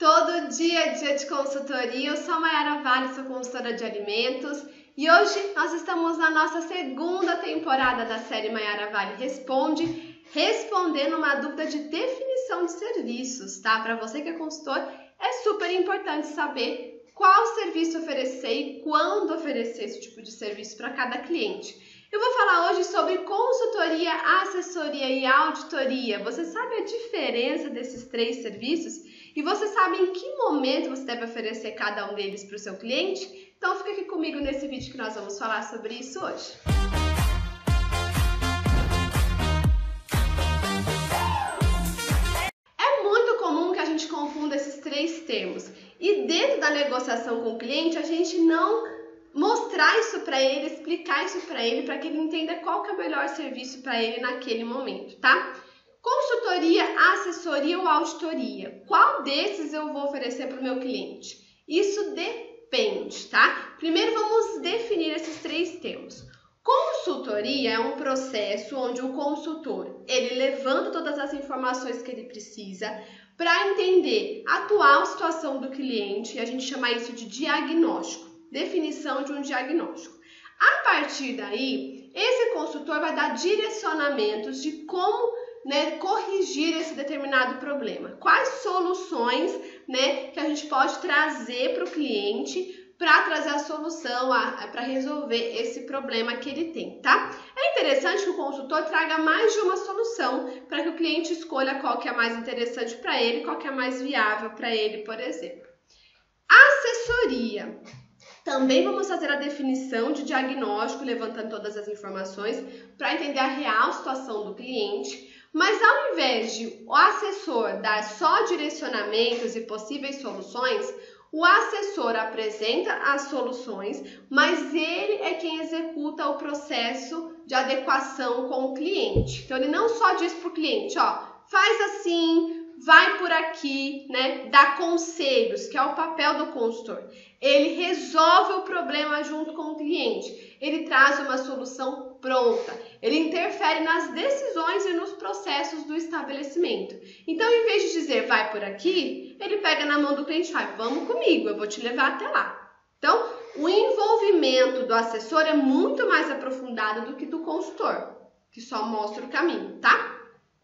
Todo dia é dia de consultoria. Eu sou a Mayara Vale, sou consultora de alimentos e hoje nós estamos na nossa segunda temporada da série Mayara Vale Responde, respondendo uma dúvida de definição de serviços, tá? Para você que é consultor, é super importante saber qual serviço oferecer e quando oferecer esse tipo de serviço para cada cliente. Eu vou falar hoje sobre consultoria, assessoria e auditoria. Você sabe a diferença desses três serviços? E você sabe em que momento você deve oferecer cada um deles para o seu cliente? Então fica aqui comigo nesse vídeo que nós vamos falar sobre isso hoje. É muito comum que a gente confunda esses três termos. E dentro da negociação com o cliente, a gente não mostrar isso para ele, explicar isso para ele entenda qual que é o melhor serviço para ele naquele momento, tá? Consultoria, assessoria ou auditoria? Qual desses eu vou oferecer para o meu cliente? Isso depende, tá? Primeiro vamos definir esses três termos. Consultoria é um processo onde o consultor, ele levanta todas as informações que ele precisa para entender a atual situação do cliente, e a gente chama isso de diagnóstico, definição de um diagnóstico. A partir daí, esse consultor vai dar direcionamentos de como corrigir esse determinado problema. Quais soluções que a gente pode trazer para o cliente para trazer a solução, para resolver esse problema que ele tem, tá? É interessante que o consultor traga mais de uma solução para que o cliente escolha qual que é mais interessante para ele, qual que é mais viável para ele, por exemplo. Assessoria. Também vamos fazer a definição de diagnóstico, levantando todas as informações para entender a real situação do cliente. Mas ao invés de o assessor dar só direcionamentos e possíveis soluções, o assessor apresenta as soluções, mas ele é quem executa o processo de adequação com o cliente. Então ele não só diz para o cliente, ó, faz assim, vai por aqui, dá conselhos, que é o papel do consultor. Ele resolve o problema junto com o cliente, ele traz uma solução pronta, ele interfere nas decisões e nos processos do estabelecimento. Então, em vez de dizer, vai por aqui, ele pega na mão do cliente e fala, vamos comigo, eu vou te levar até lá. Então, o envolvimento do assessor é muito mais aprofundado do que do consultor, que só mostra o caminho, tá?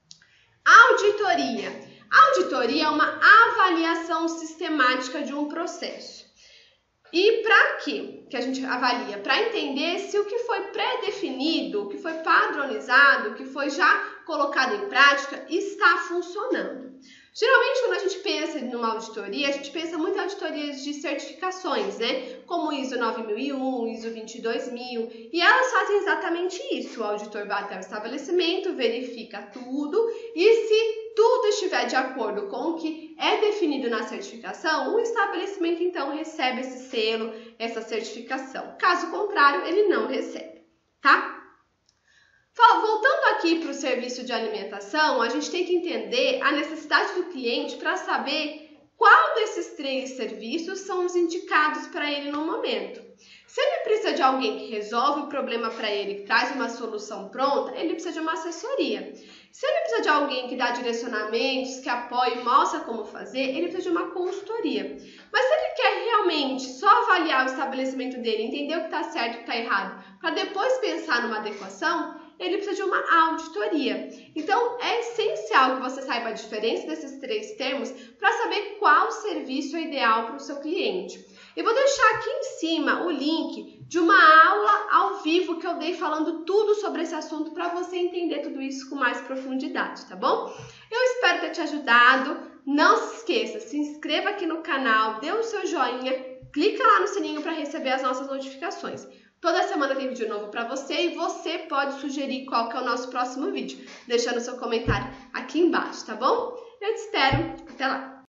Auditoria. Auditoria é uma avaliação sistemática de um processo. E para quê que a gente avalia? Para entender se o que foi pré-definido, o que foi padronizado, o que foi já colocado em prática está funcionando. Geralmente, quando a gente pensa numa auditoria, a gente pensa muito em auditorias de certificações, como ISO 9001, ISO 22000, e elas fazem exatamente isso. O auditor vai até o estabelecimento, verifica tudo, e se tudo estiver de acordo com o que é definido na certificação, o estabelecimento então recebe esse selo, essa certificação. Caso contrário, ele não recebe, tá? Voltando aqui para o serviço de alimentação, a gente tem que entender a necessidade do cliente para saber qual desses três serviços são os indicados para ele no momento. Se ele precisa de alguém que resolve o problema para ele, que traz uma solução pronta, ele precisa de uma assessoria. Se ele precisa de alguém que dá direcionamentos, que apoia e mostra como fazer, ele precisa de uma consultoria. Mas se ele quer realmente só avaliar o estabelecimento dele, entender o que está certo e o que está errado, para depois pensar numa adequação, ele precisa de uma auditoria. Então, é essencial que você saiba a diferença desses três termos para saber qual serviço é ideal para o seu cliente. Eu vou deixar aqui em cima o link de uma aula ao vivo que eu dei falando tudo sobre esse assunto para você entender tudo isso com mais profundidade, tá bom? Eu espero ter te ajudado. Não se esqueça, se inscreva aqui no canal, dê o seu joinha, clica lá no sininho para receber as nossas notificações. Toda semana tem vídeo novo para você e você pode sugerir qual que é o nosso próximo vídeo, deixando seu comentário aqui embaixo, tá bom? Eu te espero. Até lá!